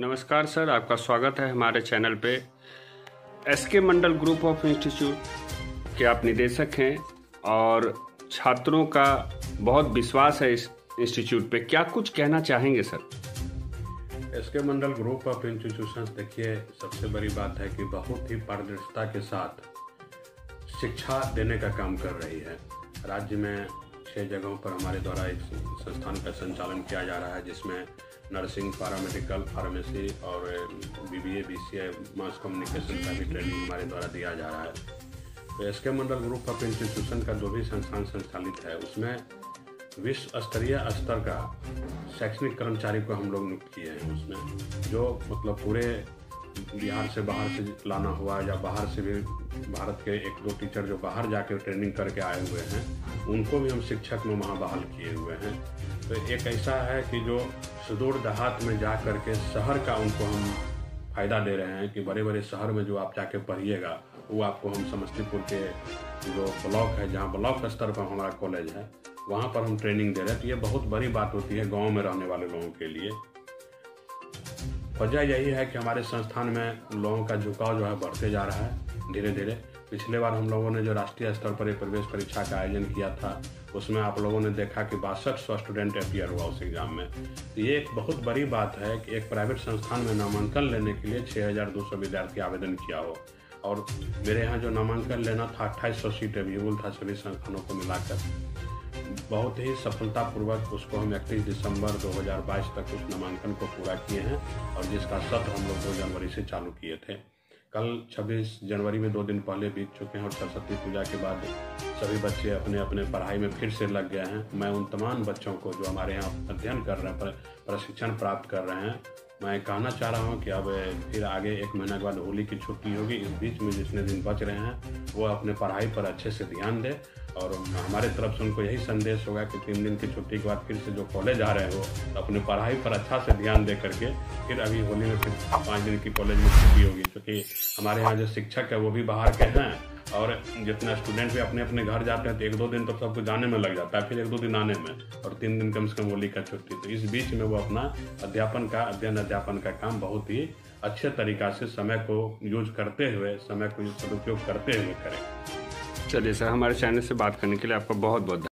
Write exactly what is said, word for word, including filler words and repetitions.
नमस्कार सर, आपका स्वागत है हमारे चैनल पे। एस के मंडल ग्रुप ऑफ इंस्टीट्यूट के आप निदेशक हैं और छात्रों का बहुत विश्वास है इस इंस्टीट्यूट पे, क्या कुछ कहना चाहेंगे सर? एस के मंडल ग्रुप ऑफ इंस्टीट्यूशंस, देखिए, सबसे बड़ी बात है कि बहुत ही पारदर्शिता के साथ शिक्षा देने का काम कर रही है। राज्य में छः जगहों पर हमारे द्वारा एक संस्थान का संचालन किया जा रहा है, जिसमें नर्सिंग, पैरामेडिकल, फार्मेसी और बीबीए, बीसीए, मास कम्युनिकेशन का भी ट्रेनिंग हमारे द्वारा दिया जा रहा है। तो एस के मंडल ग्रुप ऑफ इंस्टीट्यूशन का जो भी संस्थान संचालित है, उसमें विश्व स्तरीय स्तर का शैक्षणिक कर्मचारी को हम लोग नियुक्त किए हैं। उसमें जो मतलब पूरे बिहार से बाहर से लाना हुआ या बाहर से भी भारत के एक दो टीचर जो बाहर जाकर ट्रेनिंग करके आए हुए हैं, उनको भी हम शिक्षक में वहाँ बहाल किए हुए हैं। तो एक ऐसा है कि जो सुदूर देहात में जा कर के शहर का उनको हम फ़ायदा दे रहे हैं कि बड़े बड़े शहर में जो आप जाके पढ़िएगा, वो आपको हम समस्तीपुर के जो ब्लॉक है, जहाँ ब्लॉक स्तर पर हमारा कॉलेज है, वहाँ पर हम ट्रेनिंग दे रहे हैं। तो ये बहुत बड़ी बात होती है गाँव में रहने वाले लोगों के लिए। वजह यही है कि हमारे संस्थान में लोगों का झुकाव जो है बढ़ते जा रहा है धीरे धीरे। पिछले बार हम लोगों ने जो राष्ट्रीय स्तर पर एक प्रवेश परीक्षा का आयोजन किया था, उसमें आप लोगों ने देखा कि बासठ सौ स्टूडेंट अपियर हुआ उस एग्ज़ाम में। तो ये एक बहुत बड़ी बात है कि एक प्राइवेट संस्थान में नामांकन लेने के लिए छः हज़ार दो सौ विद्यार्थी आवेदन किया हो, और मेरे यहाँ जो नामांकन लेना था अट्ठाईस सौ सीट अवेलेबल था सभी संस्थानों को मिलाकर। बहुत ही सफलतापूर्वक उसको हम इकतीस दिसंबर दो हज़ार बाईस तक उस नामांकन को पूरा किए हैं, और जिसका सत्र हम लोग दो जनवरी से चालू किए थे। कल छब्बीस जनवरी में दो दिन पहले बीत चुके हैं, और सरस्वती पूजा के बाद सभी बच्चे अपने अपने पढ़ाई में फिर से लग गए हैं। मैं उन तमाम बच्चों को जो हमारे यहाँ अध्ययन कर रहे हैं, प्रशिक्षण प्राप्त कर रहे हैं, मैं कहना चाह रहा हूँ कि अब फिर आगे एक महीने के बाद होली की छुट्टी होगी। इस बीच में जितने दिन बच रहे हैं वो अपने पढ़ाई पर अच्छे से ध्यान दें, और हमारे तरफ से उनको यही संदेश होगा कि तीन दिन की छुट्टी के बाद फिर से जो कॉलेज आ रहे हो, तो अपने पढ़ाई पर अच्छा से ध्यान दे करके फिर अभी होली में फिर पाँच दिन की कॉलेज में छुट्टी होगी। क्योंकि हमारे यहाँ जो शिक्षक है वो भी बाहर के हैं, और जितना स्टूडेंट भी अपने अपने घर जाते हैं, तो एक दो दिन तो सबको जाने में लग जाता है, फिर एक दो दिन आने में, और तीन दिन कम से कम होली का छुट्टी। तो इस बीच में वो अपना अध्यापन का अध्ययन अध्यापन का काम बहुत ही अच्छे तरीक़ा से समय को यूज करते हुए, समय को सदुपयोग करते हुए करें। चलिए सर, हमारे चैनल से बात करने के लिए आपका बहुत बहुत